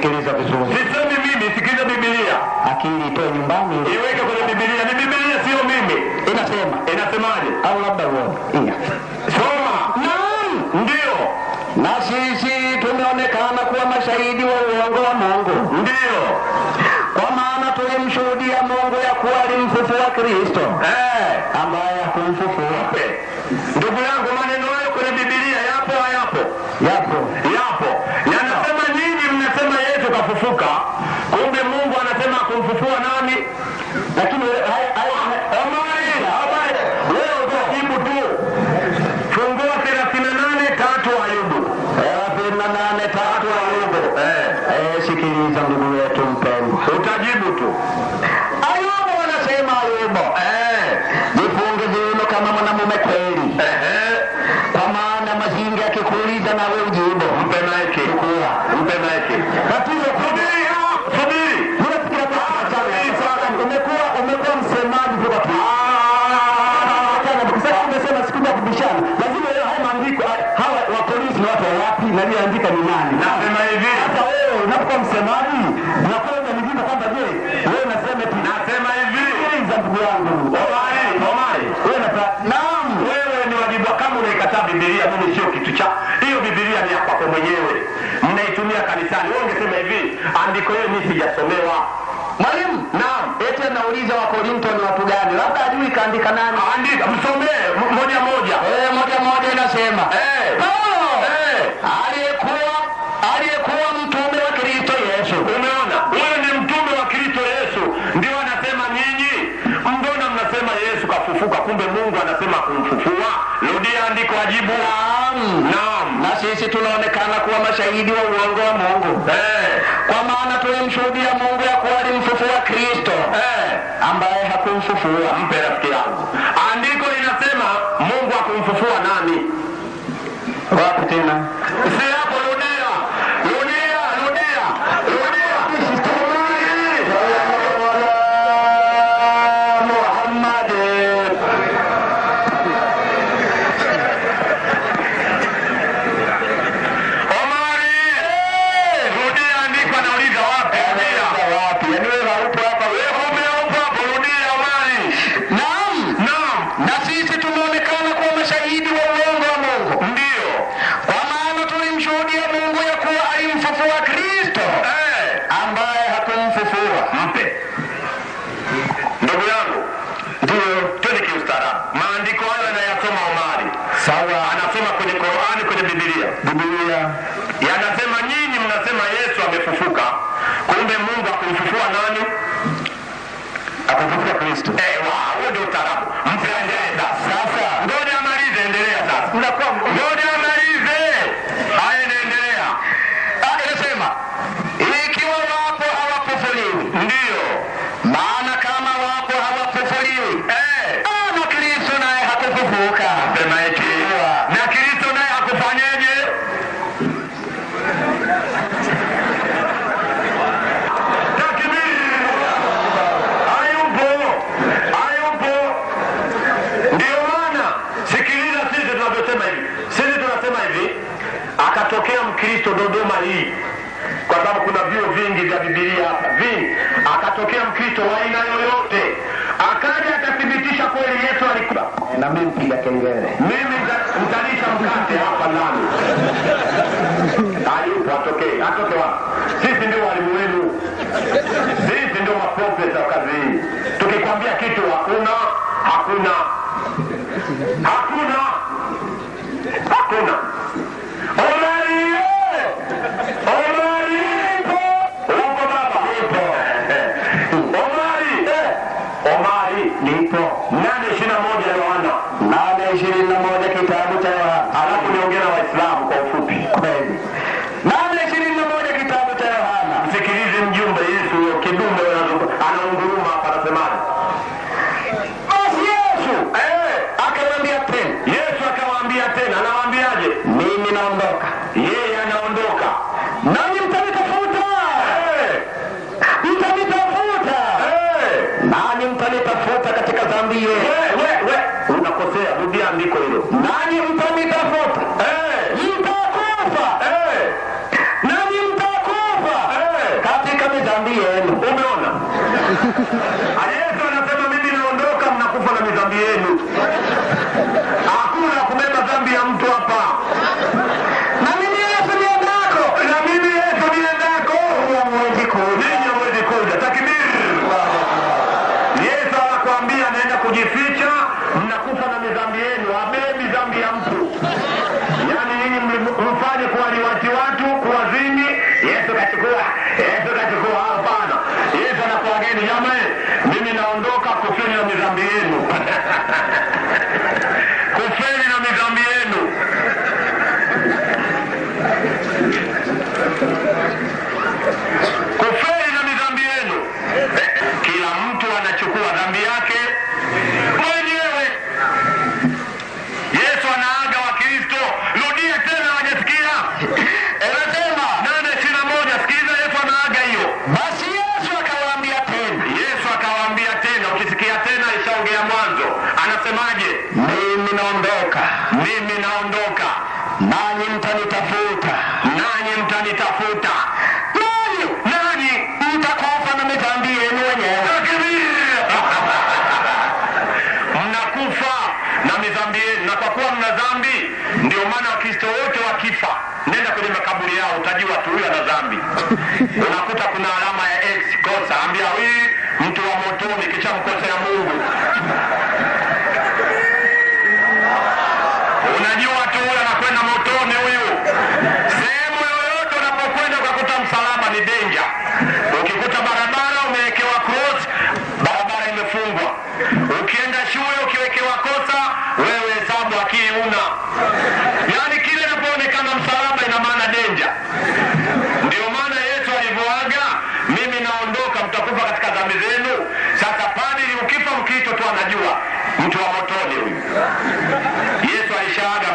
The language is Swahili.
Sikiliza vizuri. Sisemi mimi, sikiliza Biblia. Akili itoe nyumbani. Iweke kwenye Biblia. Ni Biblia sio mimi. Inasema. Inasemaje? Au labda uone. Soma. Naam. Ndio. Na sisi tumeonekana kuwa mashahidi wa uongo wa Mungu. Ndio. Kwa maana tulimshuhudia Mungu ya kuwa alimfufua Kristo. Ambaye hakumfufua. Ndugu yangu, maneno hayo kwenye Biblia yapo hayapo? Yapo. Yapo. Yanasema nyinyi mnasema Yesu kafufuka, kumbe Mungu anasema kumfufua nani? Lakini wewe utajibu tu. Fungua 38:3 Ayubu. 38:3 Ayubu. Sikiliza ndugu yetu mpendwa. Utajibu tu. Ayubu anasema Ayubu. Jifunge viuno kama mwanamume kweli. Kwa maana mazinga yakikuuliza na wewe ujibu. Mpe maiki. Mpe maiki. Tatizo subiri. Unafikiria umekuwa msemaji kwa watu. Sasa umesema siku ya kubishana. Lazima leo haya maandiko hawa wa polisi ni watu wapi na aliandika ni nani? Nasema hivi. Sasa wewe unapokuwa msemaji unakuwa unanijibu kwamba je, wewe unasema eti nasema hivi. Sikiliza ndugu yangu. Omari. Wewe naam, wewe ni wajibu kama unaikataa Biblia, mimi sio kitu cha. Hiyo Biblia ni hapa kwa mwenyewe. Mnaitumia kanisani. Wewe ungesema hivi, andiko hili mimi sijasomewa. Mwalimu, naam, eti anauliza wa Korinto ni watu gani? Labda ajui kaandika nani. Andika, msomee moja moja. Moja inasema. Aliyekuwa mtume wa Kristo Yesu. Umeona? Wewe ni mtume wa Kristo Yesu. Ndio anasema nyinyi. Mbona mnasema Yesu kafufuka kumbe Mungu anasema kumfufua? Rudia andiko ajibu. Naam. Na sisi tunaonekana kuwa mashahidi wa uongo wa Mungu. Kwa maana tulimshuhudia Mungu ya kuwa alimfufua Kristo. Ambaye hakumfufua. Mpe rafiki yangu. Andiko linasema Mungu hakumfufua nani? Wapi tena? Si hapo, rudia. Yanasema nyinyi mnasema Yesu amefufuka, kumbe Mungu akumfufua nani? Akamfufua Kristo. Huo ndio utaalamu. Mpendeleza. Sasa ngoja amalize, endelea sasa. Ngoja amalize. Haya, endelea. Anasema ikiwa wapo hawafufuliwi. Ndio. Maana kama wapo hawafufuliwi. Na Kristo naye hakufufuka. Sema eti. Na Kristo naye hakufanyeje? Akatokea Mkristo Dodoma hii, kwa sababu kuna vyuo vingi vya Biblia hapa vingi. Akatokea Mkristo wa aina yoyote, akaja akathibitisha kweli Yesu alikuwa. Na mimi mpiga kengele. Mimi mtalisha mkate hapa ndani. Hayupo, atoke wapi? Sisi ndio walimu wenu. Sisi ndio maprofesa wa kazi hii. Tukikwambia kitu hakuna. Omari nipo. 8:21 Yohana. 8:21 kitabu cha Yohana. Alafu niongea na Waislamu kwa ufupi. Kweli. 8:21 kitabu cha Yohana. Msikilize mjumbe Yesu kidume anaunguruma hapa, anasemaje? Basi Yesu midhambi yenu. Umeona? Yesu anasema mimi naondoka, mnakufa na midhambi yenu. Hakuna kubeba dhambi ya mtu hapa. Na mimi Yesu niendako. Na mimi Yesu niendako. Hamwezi kuja. Ninyi hamwezi kuja. Takbir. Yesu anakuambia naenda kujificha, mnakufa na midhambi yenu. Habebi dhambi ya mtu. Yaani nyinyi mfanye kuwaliwati watu, kuwazini, Yesu kachukua. Yesu kachukua. Hapana. Yesu anakuageni jamani, mimi naondoka, kufeni na midhambi yenu. Kufeni na midhambi yenu. Kufeni na midhambi yenu. Kila mtu anachukua dhambi yake mwenyewe. Yesu anaaga wa Kristo. Rudia tena, hajasikia. Anasema 8:21. Sikiza, Yesu anaaga hiyo. basi Yesu akawaambia tena. Yesu akawaambia tena, ukisikia tena ishaongea mwanzo. Anasemaje? Mimi naondoka. Mimi naondoka. Nanyi mtanitafuta. Nanyi mtanitafuta. Nanyi Mtakufa na midhambi yenu wenyewe. mnakufa na midhambi yenu, na kwa kuwa mna dhambi, ndio maana Wakristo wote wakifa, nenda kwenye makaburi yao utajua tu huyu ana dhambi. Unakuta kuna alama ya X, kosa, ambia huyu mtu wa motoni, kisha mkosea Mungu. Unajua tu huyu anakwenda motoni huyu. Sehemu yoyote unapokwenda ukakuta msalaba ni danger. Ukikuta barabara umewekewa cross, barabara imefungwa. Ukienda shule ukiwekewa kosa, wewe hesabu akili una. Yaani kile inapoonekana msalaba ina maana danger. Ndio maana Yesu alivyoaga, mimi naondoka, mtakufa katika dhambi zenu. Sasa padri ukifa Mkristo tu anajua mtu wa motoni huyu. Yesu alishaaga